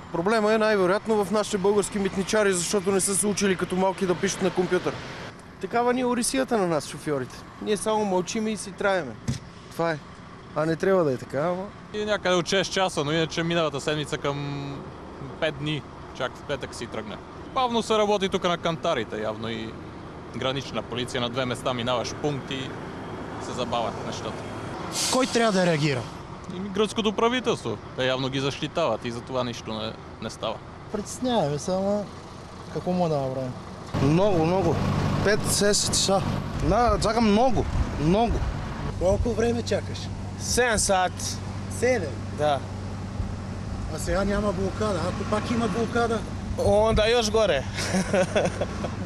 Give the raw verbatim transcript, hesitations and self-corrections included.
Проблема е най-вероятно в нашите български митничари, защото не са се учили като малки да пишат на компютър. Такава ни е орисията на нас, шофьорите. Ние само мълчиме и си траеме. Това е. А не трябва да е така, ама... И някъде от шест часа, но иначе миналата седмица към пет дни, чак в петък си тръгне. Бавно се работи тук на кантарите, явно и гранична полиция на две места минаваш пункт и се забавят нещата. Кой трябва да реагира? И гръцкото правителство. Те явно ги защитават и за това нищо не, не става. Притесняваме се, ама какво му да направим? Много, много. пет-шест часа. Да, чакам много, много. Колко време чакаш? седем сати. Седем. Да. А сега няма блокада. Ако пак има блокада? Onda još gore.